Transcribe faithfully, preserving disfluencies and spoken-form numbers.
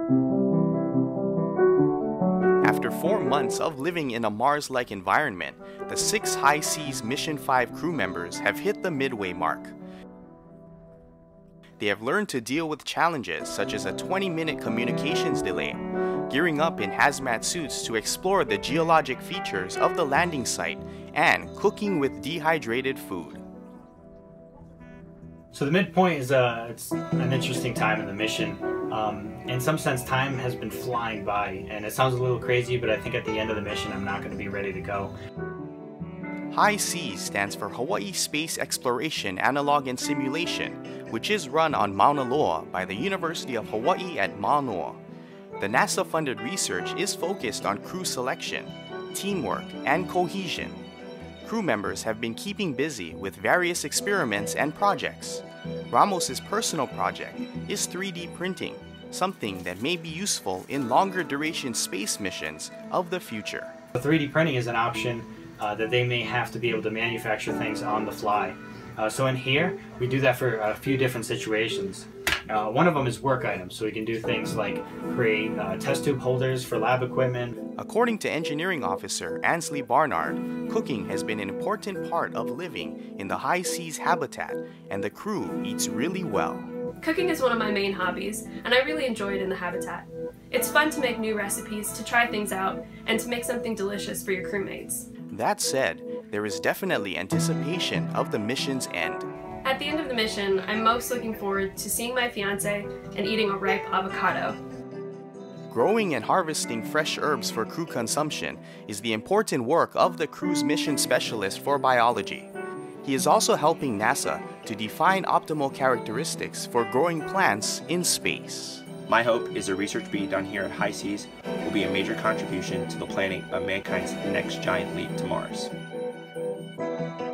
After four months of living in a Mars-like environment, the six High Seas Mission five crew members have hit the midway mark. They have learned to deal with challenges such as a twenty minute communications delay, gearing up in hazmat suits to explore the geologic features of the landing site, and cooking with dehydrated food. So the midpoint is a, it's an interesting time in the mission. Um, in some sense, time has been flying by, and it sounds a little crazy, but I think at the end of the mission, I'm not going to be ready to go. High Seas stands for Hawaii Space Exploration Analog and Simulation, which is run on Mauna Loa by the University of Hawaii at Manoa. The NASA-funded research is focused on crew selection, teamwork, and cohesion. Crew members have been keeping busy with various experiments and projects. Ramos's personal project is three D printing, something that may be useful in longer duration space missions of the future. three D printing is an option uh, that they may have to be able to manufacture things on the fly. Uh, so in here, we do that for a few different situations. Uh, one of them is work items, so we can do things like create uh, test tube holders for lab equipment. According to Engineering Officer Ansley Barnard, cooking has been an important part of living in the high seas habitat, and the crew eats really well. Cooking is one of my main hobbies, and I really enjoy it in the habitat. It's fun to make new recipes, to try things out, and to make something delicious for your crewmates. That said, there is definitely anticipation of the mission's end. At the end of the mission, I'm most looking forward to seeing my fiance and eating a ripe avocado. Growing and harvesting fresh herbs for crew consumption is the important work of the crew's mission specialist for biology. He is also helping NASA to define optimal characteristics for growing plants in space. My hope is the research being done here at High Seas will be a major contribution to the planning of mankind's next giant leap to Mars.